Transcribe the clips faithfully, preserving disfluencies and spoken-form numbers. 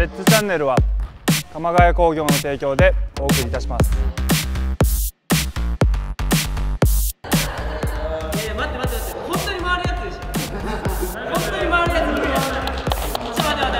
ェッツチャンネルは鎌ヶ谷工業の提供でお送りいたします。 いや待って待って待って、本当に回るやつでしょ。本当に回るやつ。ちょっと待って待って待って。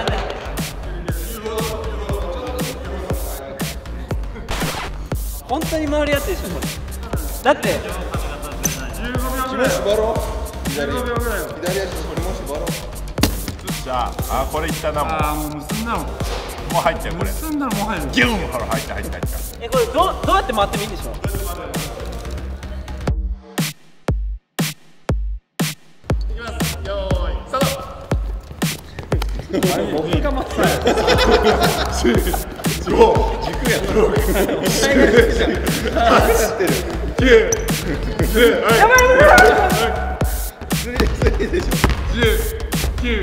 本当に回るやつでしょこれ。だってじゅうごびょうぐらい。縛ろう。じゅうごびょうぐらい。左足これも縛ろう。 じゃあ、あこれいったなもん。 ああもう結んだもん。もう入ってるこれ。 結んだらもう入る。 ギュンほら入って入って入って。 えこれどどうやって回ってもいいんでしょ。 いきます。よーいスタート。 僕が待ってた。 軸やったろ。九、十、やばいやばい。ずりずりでしょ。十、九。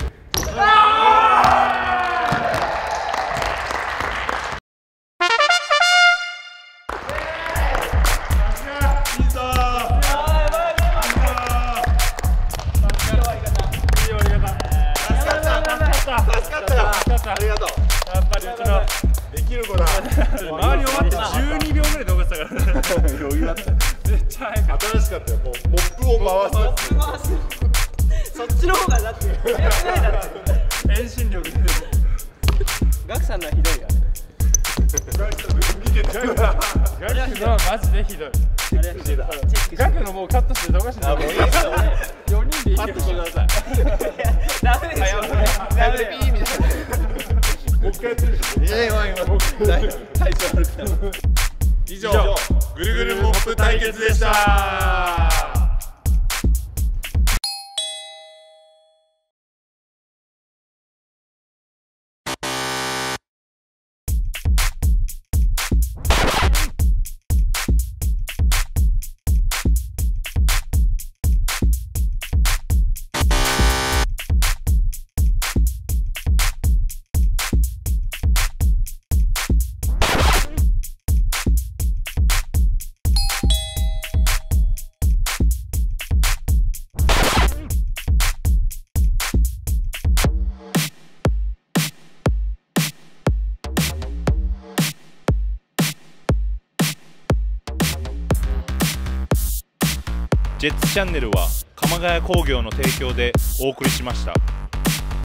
ありがとう。やっぱりうちのできる子だ。 周り終わってじゅうにびょうぐらいで動かしたからね。 余裕あった。 めっちゃ早かった。 新しかったよ。もうモップを回す。 回す。そっちの方がだって早くないだって。 遠心力で。 ガクさんのはひどいよ。 ガクさん見てたよ。 ガクのはマジでひどい。ガクのもうカットして動かして。 もういいですよ。 よにんでいい。 カットしてください。 ダメでしょ。ダメでピーみたいな。 もう一回やってる。いやいや今体調悪くなる。以上ぐるぐるモップ対決でした。ジェッツチャンネルは鎌ヶ谷工業の提供でお送りしました。